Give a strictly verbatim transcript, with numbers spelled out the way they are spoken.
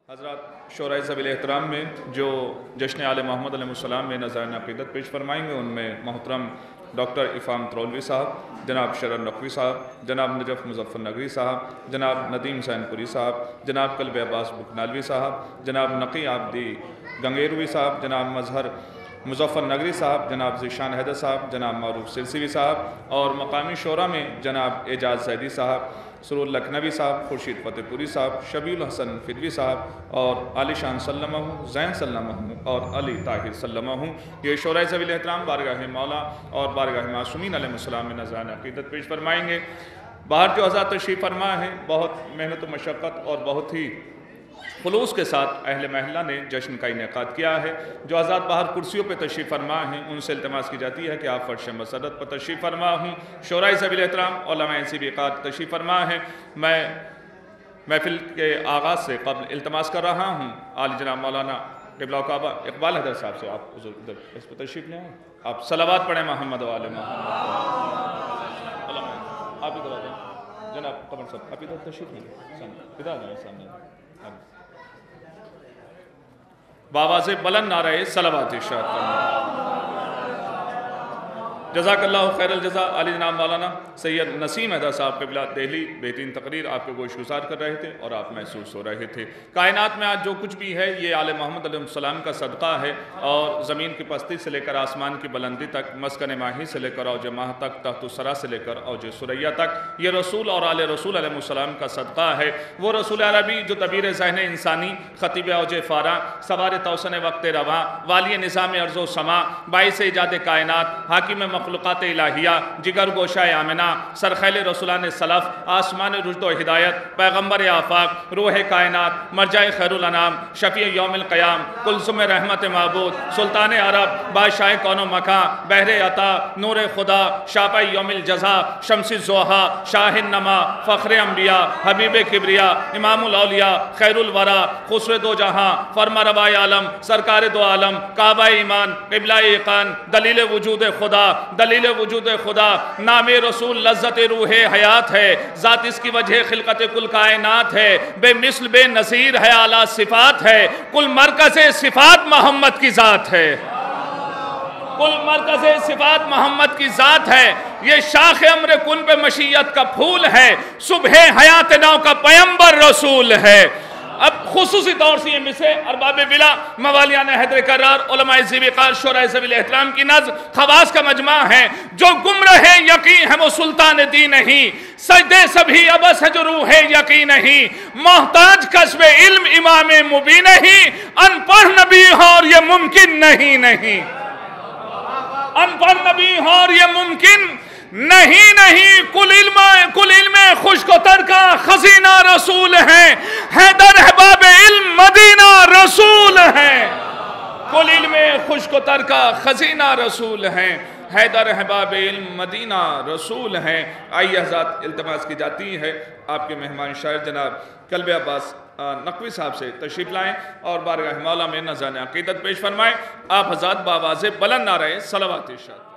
حضرات شورائے ذویل احترام میں جو جشن آل محمد علیہ السلام میں نذرانہ عقیدت پیش فرمائیں گے، ان میں محترم ڈاکٹر افام ترولوی صاحب، جناب شرن نقوی صاحب، جناب نجف مظفر نگری صاحب، جناب ندیم حسین پوری صاحب، جناب قلب عباس بکنالوی صاحب، جناب نقی آبدی گنگیروی صاحب، جناب مظہر مظفر نگری صاحب، جناب ذیشان حیدر صاحب، جناب معروف سلسوی صاحب، اور مقامی شورا میں جناب اعجاز زیدی صاحب، سرور لکھنوی صاحب، خورشید فتح پوری صاحب، شبیع الحسن فدوی صاحب، اور علی شان سلمہ زین سلمہ اور علی طاہر سلمہ. یہ شورائے ذویل احترام بارگاہ مولا اور بارگاہ معصومین علیہ السلام میں نذرانہ عقیدت پیش فرمائیں گے. باہر جو حضرات تشریف فرما ہیں، بہت محنت و مشقت اور بہت ہی خلوص کے ساتھ اہل محلہ نے جشن کا انعقاد کیا ہے. جو حضرات باہر کرسیوں پہ تشریف فرما ہیں، ان سے التماس کی جاتی ہے کہ آپ فرش مسرت پر تشریف فرما ہوں. شورائے ذویل احترام علماء سبقات تشریف فرما ہیں. میں محفل کے آغاز سے قبل التماس کر رہا ہوں عالی جناب مولانا قبلہ کعبہ اقبال حیدر صاحب سے، آپ حضور ادھر اس پہ تشریف لیں، آپ صلوات پڑھیں محمد و آل محمد. آپ ادھر آ جائیں جناب قمر صاحب، آپ ادھر تشریف لیں، ادھر آ جائیں سامنے. بآواز بلند نعرہ صلوات ارشاد فرمائیں. جزاک اللہ خیر الجزا. علی جناب مولانا سید نسیم حیدر صاحب قبلہ دہلی بہترین تقریر آپ کے گوش گزار کر رہے تھے اور آپ محسوس ہو رہے تھے. کائنات میں آج جو کچھ بھی ہے یہ آل محمد علیہ السلام کا صدقہ ہے، اور زمین کی پستی سے لے کر آسمان کی بلندی تک، مسکن ماہی سے لے کر اوج ماہ تک، تحت الثری سے لے کر اوج ثریا تک، یہ رسول اور آل رسول علیہ السلام کا صدقہ ہے. وہ رسول عربی جو تعبیر ذہن انسانی، خطیب اوج فاراں، سوار توسن وقت رواں، والی نظام ارض و سما، باعث ایجاد کائنات، حاکم مخلوقات الہیہ، جگر گوشہ آمنہ، سرخیل رسولان سلف، آسمان رشد و ہدایت، پیغمبر آفاق، روح کائنات، مرجع خیر الانام، شفیع یوم القیام، کلثوم رحمت معبود، سلطان عرب، بادشاہ کون و مکان، بحر عطا، نور خدا، شاپہ یوم الجزا، شمس الضحیٰ، شاہ النما، فخر انبیاء، حبیب کبریا، امام الاولیاء، خیر الورا، خسر دو جہاں، فرما روائے عالم، سرکار دو عالم، کعبہ ایمان، قبلہ ایقان، دلیل وجود خدا، دلیل وجود خدا. نام رسول لذت روح حیات ہے، ذات اس کی وجہ خلقت کل کائنات ہے، بے مثل بے نظیر ہے، اعلیٰ صفات ہے، کل مرکز صفات محمد کی ذات ہے، کل مرکز صفات محمد کی ذات ہے. یہ شاخ امر کن پہ مشیت کا پھول ہے، صبح حیات نو کا پیمبر رسول ہے. اب خصوصی طور سے یہ مثل ارباب بلا، موالیان حیدر کرار، علماء سبقات، شورائے ذویل احترام کی نظم، خواص کا مجمع ہے. جو گمراہ یقین ہے وہ سلطان دین نہیں، سجدے سبھی عبس ہے جو روح یقین نہیں، محتاج کسب علم امام مبین نہیں، ان پڑھ نبی ہو اور یہ ممکن نہیں نہیں ان پڑھ نبی ہو اور یہ ممکن نہیں نہیں کل علم کل علم خشک و تر کا خزینہ رسول ہے، حیدر احباب علم مدینہ رسول ہے. کل علم خشک و تر کا خزینہ رسول ہے، حیدر احباب علم مدینہ رسول ہے. آئیے حضرات التماس کی جاتی ہے آپ کے مہمان شاعر جناب قلب عباس نقوی صاحب سے تشریف لائیں اور بارگاہ مولا میں نذرانہ عقیدت پیش فرمائیں. آپ حضرات بآواز بلند نعرہ صلوات ارشاد.